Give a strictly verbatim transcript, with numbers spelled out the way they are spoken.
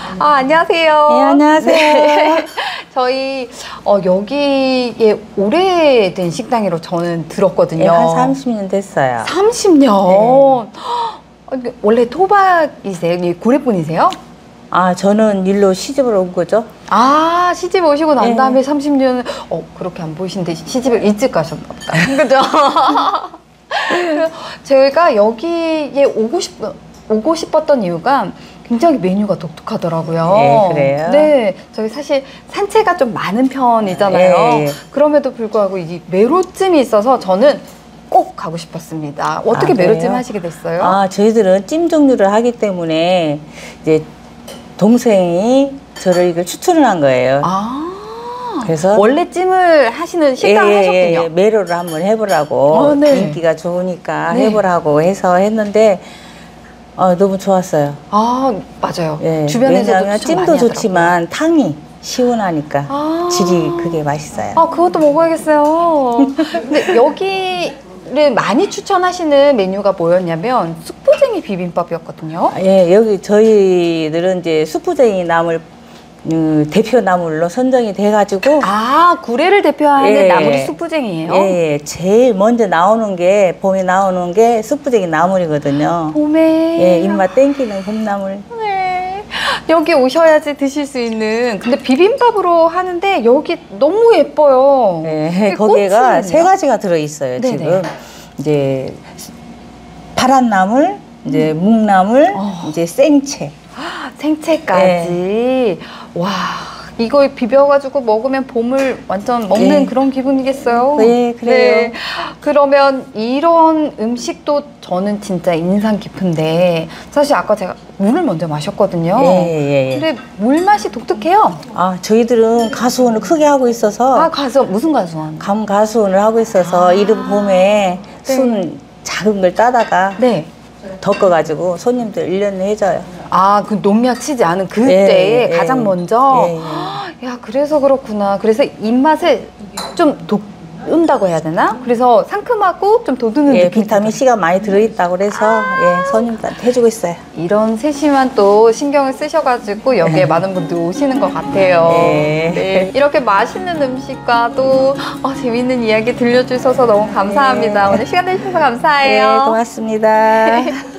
아, 안녕하세요. 네, 안녕하세요. 네. 저희 어, 여기에 오래된 식당이라고 저는 들었거든요. 네, 한 삼십 년 됐어요. 삼십 년? 네. 원래 토박이세요? 고래분이세요? 아, 저는 일로 시집을 온 거죠. 아, 시집 오시고 난 네. 다음에 삼십 년, 어, 그렇게 안 보이시는데 시집을 일찍 가셨나 보다. 그죠? 제가 여기에 오고 싶, 오고 싶었던 이유가 굉장히 메뉴가 독특하더라고요. 네, 그래요? 네. 저희 사실 산채가 좀 많은 편이잖아요. 네. 그럼에도 불구하고 이 메로찜이 있어서 저는 꼭 가고 싶었습니다. 어떻게 아, 메로찜 하시게 됐어요? 아, 저희들은 찜 종류를 하기 때문에 이제 동생이 저를 이걸 추천을 한 거예요. 아. 그래서 원래 찜을 하시는 식당을 예, 하셨군요. 예, 예, 메로를 한번 해보라고 어, 네. 인기가 좋으니까 네. 해보라고 해서 했는데 어, 너무 좋았어요. 아, 맞아요. 예, 주변에서도 왜냐하면 추천 찜도 많이 좋지만 탕이 시원하니까 아. 질이 그게 맛있어요. 아, 그것도 먹어야겠어요. 근데 여기를 많이 추천하시는 메뉴가 뭐였냐면 쑥부쟁이 비빔밥이었거든요. 예, 여기 저희들은 이제 수프쟁이 나물 음, 대표 나물로 선정이 돼가지고 아, 구례를 대표하는 예, 나물이 쑥부쟁이에요? 예, 제일 먼저 나오는 게 봄에 나오는 게 쑥부쟁이 나물이거든요. 봄에 예, 입맛 땡기는 봄나물. 네. 여기 오셔야지 드실 수 있는. 근데 비빔밥으로 하는데 여기 너무 예뻐요. 예, 거기가 꽃은요? 세 가지가 들어 있어요. 네네. 지금 이제 파란 나물, 이제 음. 묵나물, 어. 이제 생채. 생채까지. 와, 이거 비벼가지고 먹으면 봄을 완전 먹는 예. 그런 기분이겠어요? 네, 그래요. 그러면 이런 음식도 저는 진짜 인상 깊은데, 사실 아까 제가 물을 먼저 마셨거든요. 예, 예, 예. 근데 물 맛이 독특해요. 아, 저희들은 가수원을 크게 하고 있어서 아, 가수, 무슨 가수원? 감 가수원을 하고 있어서 아. 이른 봄에 네. 순 작은 걸 따다가 네. 덮어가지고 손님들 일 년에 해줘요. 아, 그 농약 치지 않은 그때에 예, 예, 가장 예. 먼저? 예, 예. 야, 그래서 그렇구나. 그래서 입맛을 좀 돋운다고 해야 되나? 그래서 상큼하고 좀 돋우는 예, 느낌. 비타민 C가 많이 들어있다고 그래서 예, 손님들한테 해주고 있어요. 이런 세심한 또 신경을 쓰셔가지고 여기에 많은 분들이 오시는 것 같아요. 네. 네. 이렇게 맛있는 음식과 또 어, 재밌는 이야기 들려주셔서 너무 감사합니다. 네. 오늘 시간 내주셔서 예, 감사해요. 고맙습니다.